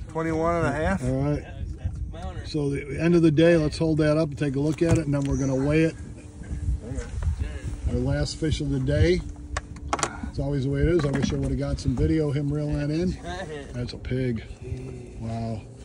21 and a half. All right. So the end of the day, let's hold that up and take a look at it, and then we're going to weigh it. Our last fish of the day. It's always the way it is. I wish I would have got some video of him reeling that in. That's a pig. Wow.